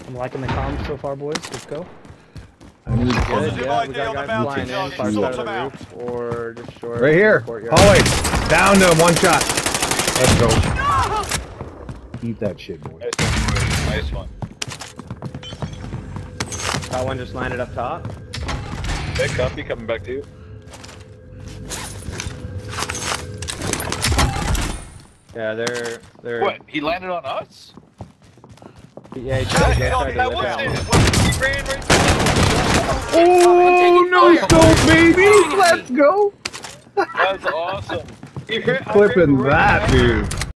I'm liking the comms so far, boys. Let's go. I need Good, Positive yeah, we ID got on the guys mountain flying in, target. far side Sort of the them out. roof, or just short. right here. Courtyard. Hallway. Down to him. One shot. Let's go. Eat that shit, boy. Nice one. That one just landed up top. Hey, copy coming back to you. Yeah, they're. What? He landed on us? Yeah, he tried to That whip was out. it. He ran right Oh, no scope, baby. Let's go. That was awesome. He ran, Clipping that, dude.